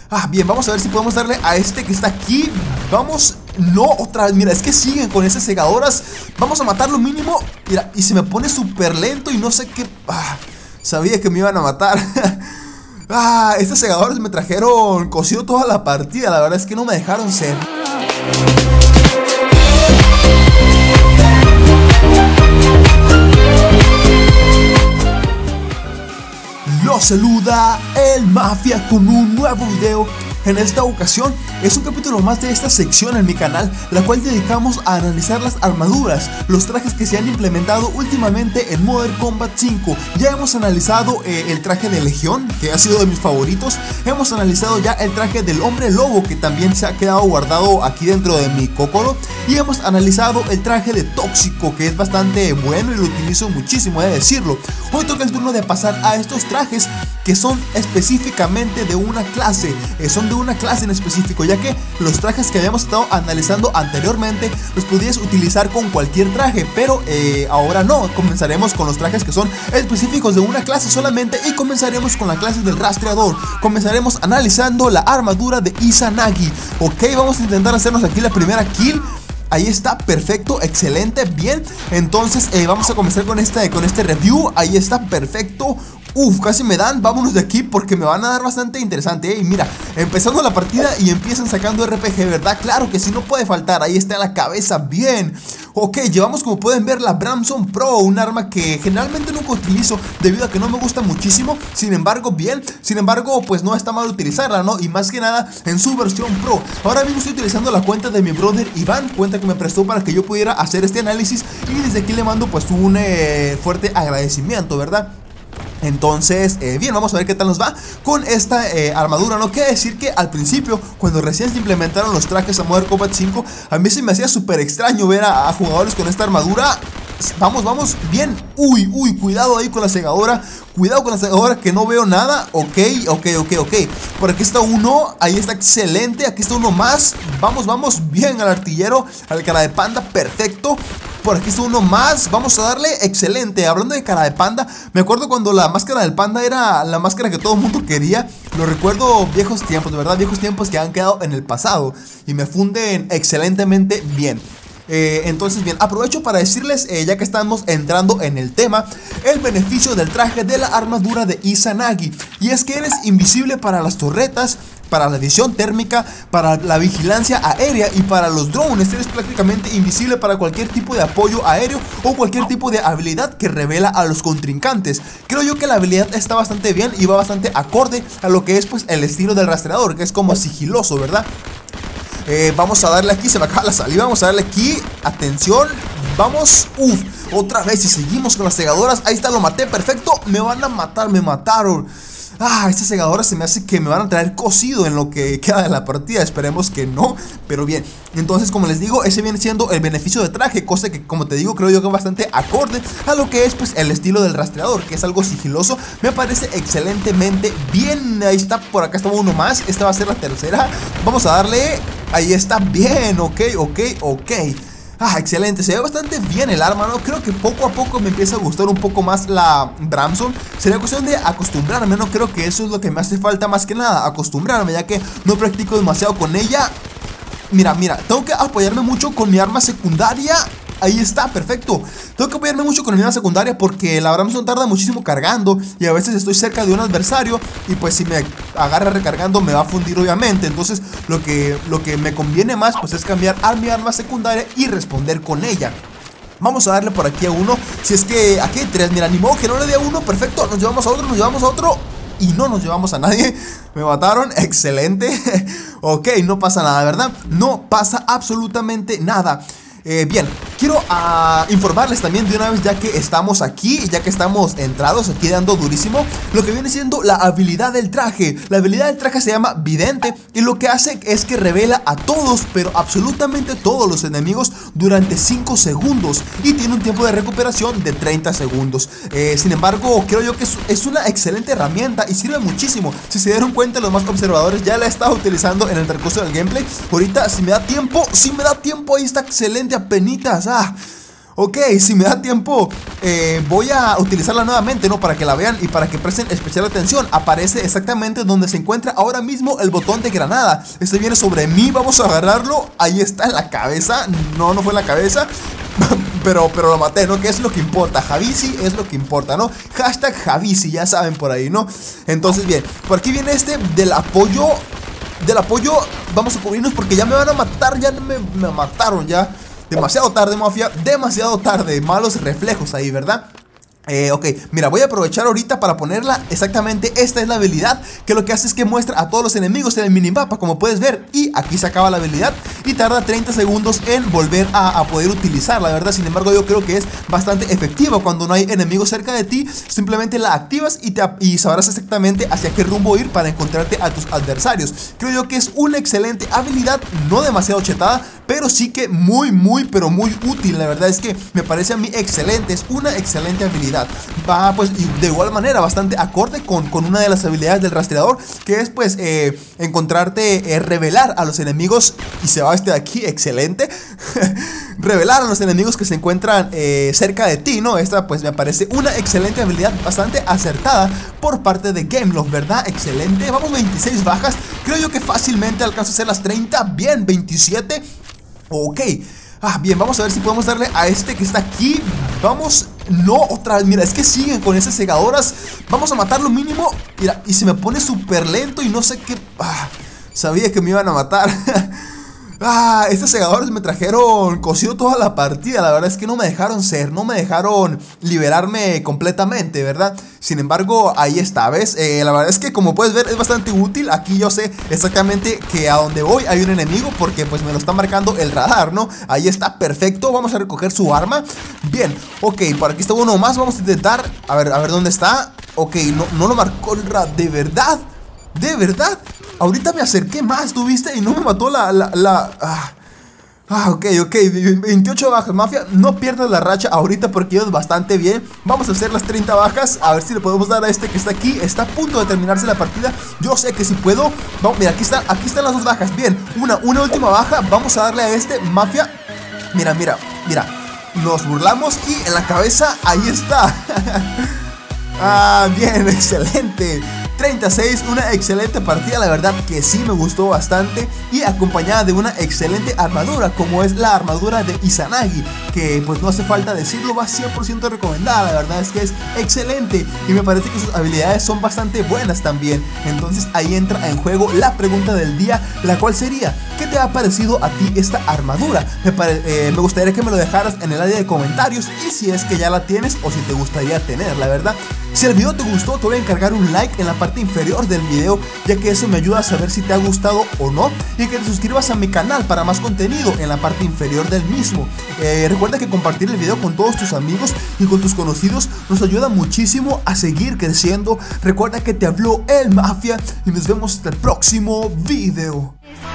Bien, vamos a ver si podemos darle a este que está aquí. Vamos, no, otra vez, mira, es que siguen con esas segadoras. Vamos a matarlo mínimo. Mira, y se me pone súper lento y no sé qué. Sabía que me iban a matar. Estas segadoras me trajeron cocido toda la partida. La verdad es que no me dejaron ser. Los saluda el Mafia con un nuevo video. En esta ocasión es un capítulo más de esta sección en mi canal, la cual dedicamos a analizar las armaduras, los trajes que se han implementado últimamente en Modern Combat 5. Ya hemos analizado el traje de Legión, que ha sido de mis favoritos. Hemos analizado ya el traje del Hombre Lobo, que también se ha quedado guardado aquí dentro de mi cocoro. Y hemos analizado el traje de Tóxico, que es bastante bueno y lo utilizo muchísimo, he de decirlo. Hoy toca el turno de pasar a estos trajes que son específicamente de una clase, son de una clase en específico, ya que los trajes que habíamos estado analizando anteriormente los podías utilizar con cualquier traje, pero ahora no. Comenzaremos con los trajes que son específicos de una clase solamente y comenzaremos con la clase del rastreador. Comenzaremos analizando la armadura de Izanagi. Ok, vamos a intentar hacernos aquí la primera kill. Ahí está, perfecto, excelente, bien. Entonces vamos a comenzar con este review. Ahí está, perfecto. Casi me dan, vámonos de aquí porque me van a dar bastante interesante, Y mira, empezando la partida y empiezan sacando RPG, ¿verdad? Claro que sí, no puede faltar, ahí está la cabeza, bien. Ok, llevamos como pueden ver la Bramson Pro, un arma que generalmente nunca utilizo debido a que no me gusta muchísimo. Sin embargo, bien, pues no está mal utilizarla, ¿no? Y más que nada en su versión Pro. Ahora mismo estoy utilizando la cuenta de mi brother Iván, cuenta que me prestó para que yo pudiera hacer este análisis. Y desde aquí le mando pues un fuerte agradecimiento, ¿verdad? Entonces, bien, vamos a ver qué tal nos va con esta armadura, ¿no? Quiere decir que al principio, cuando recién se implementaron los trajes a Modern Combat 5, a mí se me hacía súper extraño ver a jugadores con esta armadura. Vamos, bien. Cuidado ahí con la segadora. Cuidado con la segadora que no veo nada. Ok. Por aquí está uno, ahí está excelente. Aquí está uno más. Vamos, bien al artillero, al cara de panda, perfecto. Por aquí está uno más, vamos a darle, excelente. Hablando de cara de panda, me acuerdo cuando la máscara del panda era la máscara que todo el mundo quería. Lo recuerdo viejos tiempos, de verdad, viejos tiempos que han quedado en el pasado y me funden excelentemente bien. Entonces bien, aprovecho para decirles, ya que estamos entrando en el tema, el beneficio del traje de la armadura de Izanagi. Y es que eres invisible para las torretas, para la visión térmica, para la vigilancia aérea y para los drones. Eres prácticamente invisible para cualquier tipo de apoyo aéreo o cualquier tipo de habilidad que revela a los contrincantes. Creo yo que la habilidad está bastante bien y va bastante acorde a lo que es pues el estilo del rastreador, que es como sigiloso, ¿verdad? Vamos a darle aquí, se me acaba la saliva. Vamos a darle aquí, atención. Vamos, otra vez y seguimos con las segadoras. Ahí está, lo maté, perfecto. Me van a matar, me mataron. Estas segadoras se me hace que me van a traer cocido en lo que queda de la partida. Esperemos que no, pero bien. Entonces, como les digo, ese viene siendo el beneficio de traje, cosa que, como te digo, creo yo que es bastante acorde a lo que es pues el estilo del rastreador, que es algo sigiloso. Me parece excelentemente bien. Ahí está, por acá estaba uno más. Esta va a ser la tercera. Vamos a darle, ahí está, bien, ok. Excelente, se ve bastante bien el arma, ¿no? Creo que poco a poco me empieza a gustar un poco más la Bramson. Sería cuestión de acostumbrarme, ¿no? Creo que eso es lo que me hace falta más que nada, acostumbrarme, ya que no practico demasiado con ella. Mira, tengo que apoyarme mucho con mi arma secundaria. Ahí está, perfecto. Tengo que apoyarme mucho con mi arma secundaria porque la Bramson tarda muchísimo cargando y a veces estoy cerca de un adversario y pues si me agarra recargando me va a fundir obviamente. Entonces lo que me conviene más pues es cambiar a mi arma secundaria y responder con ella. Vamos a darle por aquí a uno. Si es que aquí hay tres, mira, ni modo que no le dé a uno. Perfecto, nos llevamos a otro. Y no nos llevamos a nadie. Me mataron, excelente. Ok, no pasa nada, ¿verdad? No pasa absolutamente nada. Bien, quiero informarles también de una vez, ya que estamos aquí, ya que estamos entrados aquí dando durísimo, lo que viene siendo la habilidad del traje. La habilidad del traje se llama Vidente y lo que hace es que revela a todos, pero absolutamente todos los enemigos durante 5 segundos y tiene un tiempo de recuperación de 30 segundos. Sin embargo, creo yo que es una excelente herramienta y sirve muchísimo. Si se dieron cuenta, los más observadores ya la he estado utilizando en el transcurso del gameplay. Ahorita, si me da tiempo, ahí está excelente, apenitas. Ok, si me da tiempo, voy a utilizarla nuevamente, ¿no? Para que la vean y para que presten especial atención. Aparece exactamente donde se encuentra ahora mismo el botón de granada. Este viene sobre mí, vamos a agarrarlo. Ahí está, en la cabeza. No, no fue en la cabeza. Pero lo maté, ¿no? Que es lo que importa. Javisi es lo que importa, ¿no? Hashtag Javisi, ya saben por ahí, ¿no? Entonces, bien, por aquí viene este del apoyo. Del apoyo, vamos a cubrirnos porque ya me van a matar. Ya me mataron, ya. Demasiado tarde, mafia, demasiado tarde. Malos reflejos ahí, ¿verdad? Ok, mira, voy a aprovechar ahorita para ponerla. Exactamente, esta es la habilidad que lo que hace es que muestra a todos los enemigos en el minimapa, como puedes ver. Y aquí se acaba la habilidad y tarda 30 segundos en volver a poder utilizarla, la verdad. Sin embargo, yo creo que es bastante efectiva. Cuando no hay enemigos cerca de ti, simplemente la activas y sabrás exactamente hacia qué rumbo ir para encontrarte a tus adversarios. Creo yo que es una excelente habilidad, no demasiado chetada, pero sí que muy, pero muy útil. La verdad es que me parece a mí excelente, es una excelente habilidad. Va pues de igual manera bastante acorde con una de las habilidades del rastreador, que es pues encontrarte, revelar a los enemigos. Y se va este de aquí, excelente. Revelar a los enemigos que se encuentran cerca de ti, ¿no? Esta pues me parece una excelente habilidad, bastante acertada por parte de Gameloft, ¿verdad? Excelente, vamos 26 bajas. Creo yo que fácilmente alcanzo a hacer las 30, bien, 27. Ok, bien, vamos a ver si podemos darle a este que está aquí. Vamos, no, otra vez, mira, es que siguen con esas segadoras. Vamos a matarlo mínimo. Mira, y se me pone súper lento y no sé qué. Sabía que me iban a matar. Estos segadores me trajeron cocido toda la partida. La verdad es que no me dejaron ser, no me dejaron liberarme completamente, ¿verdad? Sin embargo, ahí está, ¿ves? La verdad es que como puedes ver es bastante útil. Aquí yo sé exactamente que a donde voy hay un enemigo porque pues me lo está marcando el radar, ¿no? Ahí está, perfecto, vamos a recoger su arma. Bien, ok, por aquí está uno más. Vamos a intentar, a ver dónde está. Ok, no lo marcó el radar, ¿de verdad? ¿De verdad? Ahorita me acerqué más, ¿tuviste? Y no me mató ok, 28 bajas, mafia. No pierdas la racha ahorita porque ibas bastante bien. Vamos a hacer las 30 bajas. A ver si le podemos dar a este que está aquí. Está a punto de terminarse la partida. Yo sé que si puedo. Vamos, mira, aquí están las dos bajas. Bien, una última baja. Vamos a darle a este, mafia. Mira. Nos burlamos y en la cabeza, ahí está. Bien, excelente. 36, una excelente partida, la verdad que sí me gustó bastante. Y acompañada de una excelente armadura, como es la armadura de Izanagi, que pues no hace falta decirlo, va 100% recomendada. La verdad es que es excelente y me parece que sus habilidades son bastante buenas también. Entonces ahí entra en juego la pregunta del día, la cual sería: ¿qué te ha parecido a ti esta armadura? Me gustaría que me lo dejaras en el área de comentarios, y si es que ya la tienes o si te gustaría tener, la verdad. Si el video te gustó, te voy a encargar un like en la parte inferior del video, ya que eso me ayuda a saber si te ha gustado o no, y que te suscribas a mi canal para más contenido en la parte inferior del mismo. Recuerda que compartir el video con todos tus amigos y con tus conocidos nos ayuda muchísimo a seguir creciendo. Recuerda que te habló el Mafia y nos vemos hasta el próximo video.